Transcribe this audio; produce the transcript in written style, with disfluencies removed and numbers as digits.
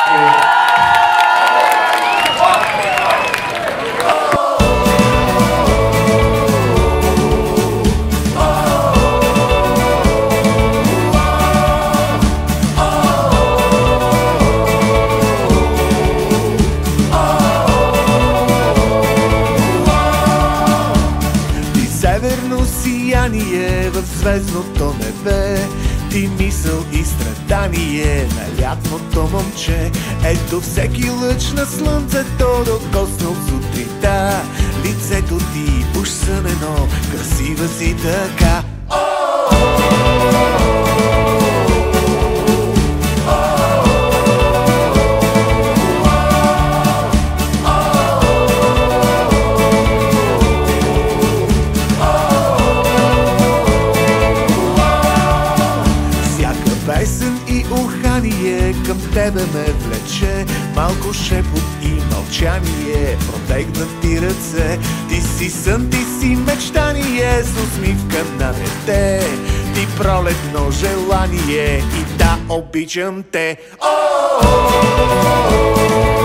Северно сияние в звездното небе, ти мисъл и страдание на лятното момче. Ето всеки лъч на слънцето докоснал сутринта, лицето ти уж сънено, красива си така. Песен и ухание към тебе ме влече, малко шепот и мълчание, протегнати ръце. Ти си сън, ти си мечтание, с усмивка на дете, ти пролетно желание и да, обичам те.